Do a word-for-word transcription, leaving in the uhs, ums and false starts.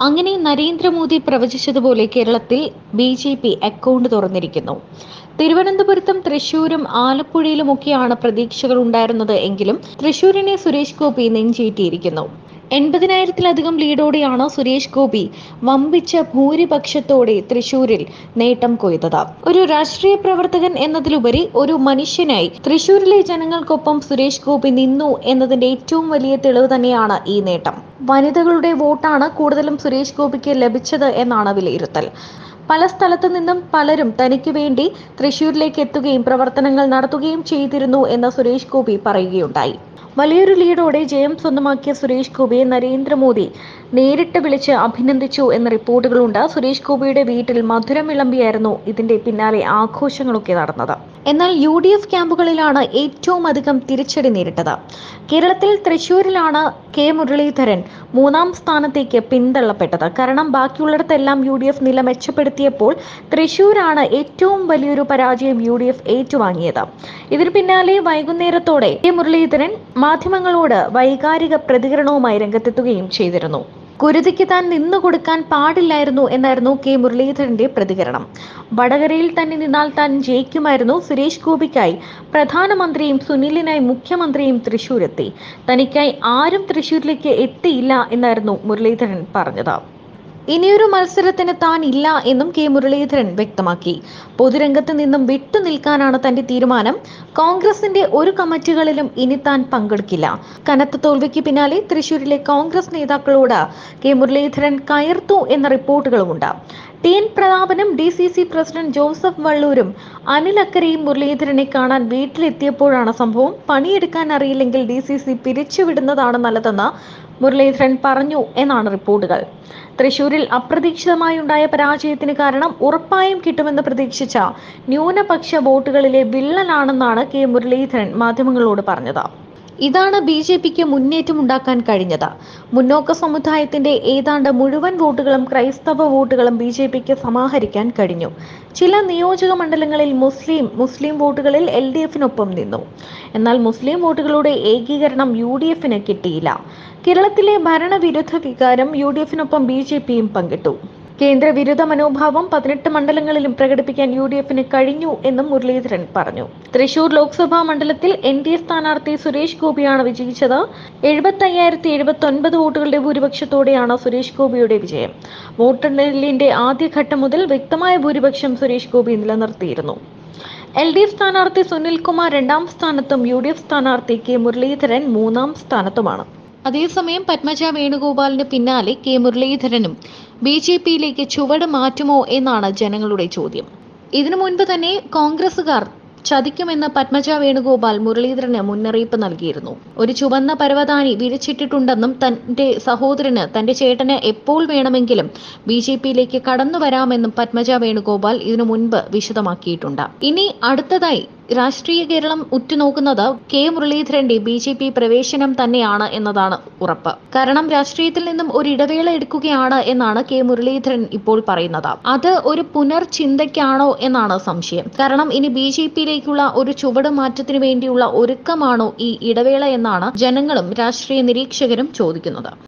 അങ്ങനെ നരേന്ദ്രമോദി പ്രവചിച്ചതുപോലെ കേരളത്തിൽ B J P account തുറന്നിരിക്കുന്നു. തിരുവനന്തപുരത്തും തൃശൂരും ആലപ്പുഴയിലുമൊക്കെയാണ് പ്രതീക്ഷകൾ ഉണ്ടായിരുന്നത് എങ്കിലും തൃശൂരിനെ സുരേഷ് ഗോപി നെഞ്ചേറ്റിയിരിക്കുന്നു. എൺപതിനായിരത്തിലധികം ലീഡോടെയാണ് സുരേഷ് ഗോപി വമ്പിച്ച ഭൂരിപക്ഷത്തോടെ തൃശൂരിൽ നേട്ടം കൊയ്തത്. ഒരു രാഷ്ട്രീയ പ്രവർത്തകൻ എന്നതിലുപരി ഒരു മനുഷ്യനായി തൃശൂരിലെ ജനങ്ങൾക്കൊപ്പം സുരേഷ് ഗോപി നിന്നു എന്നതിന്റെ ഏറ്റവും വലിയ തെളിവ് തന്നെയാണ് ഈ നേട്ടം. വനിതകളുടെ വോട്ടാണ് കൂടുതലും സുരേഷ് ഗോപിക്ക് ലഭിച്ചത് എന്നാണ് വിലയിരുത്തൽ. പല സ്ഥലത്തു നിന്നും പലരും തനിക്ക് വേണ്ടി തൃശൂരിലേക്ക് എത്തുകയും പ്രവർത്തനങ്ങൾ നടത്തുകയും ചെയ്തിരുന്നു എന്ന് സുരേഷ് ഗോപി പറയുകയുണ്ടായി. വലിയൊരു ലീഡോടെ ജയം സ്വന്തമാക്കിയ സുരേഷ് ഗോപിയെ നരേന്ദ്രമോദി നേരിട്ട് വിളിച്ച് അഭിനന്ദിച്ചു എന്ന റിപ്പോർട്ടുകളുണ്ട്. സുരേഷ് ഗോപിയുടെ വീട്ടിൽ മധുരം വിളമ്പിയായിരുന്നു ഇതിന്റെ പിന്നാലെ ആഘോഷങ്ങളൊക്കെ നടന്നത്. എന്നാൽ യു ഡി എഫ് ക്യാമ്പുകളിലാണ് ഏറ്റവും അധികം തിരിച്ചടി നേരിട്ടത്. കേരളത്തിൽ തൃശൂരിലാണ് കെ മുരളീധരൻ മൂന്നാം സ്ഥാനത്തേക്ക് പിന്തള്ളപ്പെട്ടത്. കാരണം ബാക്കിയുള്ളിടത്തെല്ലാം യു ഡി എഫ് നില മെച്ചപ്പെടുത്തിയപ്പോൾ തൃശൂരാണ് ഏറ്റവും വലിയൊരു പരാജയം യു ഡി എഫ് ഏറ്റുവാങ്ങിയത്. ഇതിന് പിന്നാലെ വൈകുന്നേരത്തോടെ കെ മുരളീധരൻ മാധ്യമങ്ങളോട് വൈകാരിക പ്രതികരണവുമായി രംഗത്തെത്തുകയും ചെയ്തിരുന്നു. കുരുതിക്ക് താൻ നിന്നുകൊടുക്കാൻ പാടില്ലായിരുന്നു എന്നായിരുന്നു കെ മുരളീധരന്റെ പ്രതികരണം. വടകരയിൽ തന്നെ നിന്നാൽ താൻ ജയിക്കുമായിരുന്നു. സുരേഷ് ഗോപിക്കായി പ്രധാനമന്ത്രിയും സുനിലിനായി മുഖ്യമന്ത്രിയും തൃശൂരെത്തി. തനിക്കായി ആരും തൃശൂരിലേക്ക് എത്തിയില്ല എന്നായിരുന്നു മുരളീധരൻ പറഞ്ഞത്. ഇനിയൊരു മത്സരത്തിന് താൻ ഇല്ല എന്നും കെ മുരളീധരൻ വ്യക്തമാക്കി. പൊതുരംഗത്ത് നിന്നും വിട്ടുനിൽക്കാനാണ് തന്റെ തീരുമാനം. കോൺഗ്രസിന്റെ ഒരു കമ്മിറ്റികളിലും ഇനി താൻ പങ്കെടുക്കില്ല. കനത്ത തോൽവിക്ക് പിന്നാലെ തൃശൂരിലെ കോൺഗ്രസ് നേതാക്കളോട് കെ മുരളീധരൻ കയർത്തു എന്ന റിപ്പോർട്ടുകളുമുണ്ട്. ടി എൻ പ്രതാപനും D C C president Joseph വള്ളൂരും അനിൽ അക്കരയും മുരളീധരനെ കാണാൻ വീട്ടിലെത്തിയപ്പോഴാണ് സംഭവം. പണിയെടുക്കാൻ അറിയില്ലെങ്കിൽ ഡി സി സി പിരിച്ചുവിടുന്നതാണ് നല്ലതെന്ന് മുരളീധരൻ പറഞ്ഞു എന്നാണ് റിപ്പോർട്ടുകൾ. തൃശൂരിൽ അപ്രതീക്ഷിതമായുണ്ടായ പരാജയത്തിന് കാരണം ഉറപ്പായും കിട്ടുമെന്ന് പ്രതീക്ഷിച്ച ന്യൂനപക്ഷ വോട്ടുകളിലെ വിള്ളലാണെന്നാണ് കെ മുരളീധരൻ മാധ്യമങ്ങളോട് പറഞ്ഞത്. ഇതാണ് ബി ജെ പിക്ക് മുന്നേറ്റം ഉണ്ടാക്കാൻ കഴിഞ്ഞത്. മുന്നോക്ക സമുദായത്തിന്റെ ഏതാണ്ട് മുഴുവൻ വോട്ടുകളും ക്രൈസ്തവ വോട്ടുകളും ബി ജെ പിക്ക് സമാഹരിക്കാൻ കഴിഞ്ഞു. ചില നിയോജക മണ്ഡലങ്ങളിൽ മുസ്ലിം മുസ്ലിം വോട്ടുകളിൽ എൽ ഡി എഫിനൊപ്പം നിന്നു. എന്നാൽ മുസ്ലിം വോട്ടുകളുടെ ഏകീകരണം യു ഡി എഫിന് കിട്ടിയില്ല. കേരളത്തിലെ ഭരണവിരുദ്ധ വികാരം യു ഡി എഫിനൊപ്പം ബി ജെ പിയും പങ്കിട്ടു. കേന്ദ്ര വിരുദ്ധ മനോഭാവം പതിനെട്ട് മണ്ഡലങ്ങളിലും പ്രകടിപ്പിക്കാൻ യു ഡി എഫിന് കഴിഞ്ഞു എന്നും മുരളീധരൻ പറഞ്ഞു. തൃശൂർ ലോക്സഭാ മണ്ഡലത്തിൽ എൻ ഡി എ സ്ഥാനാർത്ഥി സുരേഷ് ഗോപിയാണ് വിജയിച്ചത്. എഴുപത്തി അയ്യായിരത്തി എഴുപത്തി ഒൻപത് വോട്ടുകളുടെ ഭൂരിപക്ഷത്തോടെയാണ് സുരേഷ് ഗോപിയുടെ വിജയം. വോട്ടെണ്ണലിന്റെ ആദ്യഘട്ടം മുതൽ വ്യക്തമായ ഭൂരിപക്ഷം സുരേഷ് ഗോപി നിലനിർത്തിയിരുന്നു. എൽ ഡി എഫ് സ്ഥാനാർത്ഥി സുനിൽകുമാർ രണ്ടാം സ്ഥാനത്തും യു ഡി എഫ് സ്ഥാനാർത്ഥി കെ മുരളീധരൻ മൂന്നാം സ്ഥാനത്തുമാണ്. അതേസമയം പത്മജ വേണുഗോപാലിന് പിന്നാലെ കെ മുരളീധരനും ബി ജെ പിയിലേക്ക് ചുവട് മാറ്റുമോ എന്നാണ് ജനങ്ങളുടെ ചോദ്യം. ഇതിനു മുൻപ് തന്നെ കോൺഗ്രസുകാർ ചതിക്കുമെന്ന് പത്മജ വേണുഗോപാൽ മുരളീധരന് മുന്നറിയിപ്പ് നൽകിയിരുന്നു. ഒരു ചുവന്ന പരവതാനി വിരിച്ചിട്ടിട്ടുണ്ടെന്നും തന്റെ സഹോദരന് തന്റെ ചേട്ടന് എപ്പോൾ വേണമെങ്കിലും ബി ജെ പിയിലേക്ക് കടന്നു വരാമെന്നും പത്മജ വേണുഗോപാൽ ഇതിനു മുൻപ് വിശദമാക്കിയിട്ടുണ്ട്. ഇനി അടുത്തതായി രാഷ്ട്രീയ കേരളം ഉറ്റുനോക്കുന്നത് കെ മുരളീധരന്റെ ബി ജെ പി പ്രവേശനം തന്നെയാണ് എന്നതാണ് ഉറപ്പ്. കാരണം രാഷ്ട്രീയത്തിൽ നിന്നും ഒരു ഇടവേള എടുക്കുകയാണ് എന്നാണ് കെ മുരളീധരൻ ഇപ്പോൾ പറയുന്നത്. അത് ഒരു പുനർചിന്തയ്ക്കാണോ എന്നാണ് സംശയം. കാരണം ഇനി ബി ജെ പിയിലേക്കുള്ള ഒരു ചുവട് മാറ്റത്തിന് വേണ്ടിയുള്ള ഒരുക്കമാണോ ഈ ഇടവേള എന്നാണ് ജനങ്ങളും രാഷ്ട്രീയ നിരീക്ഷകരും ചോദിക്കുന്നത്.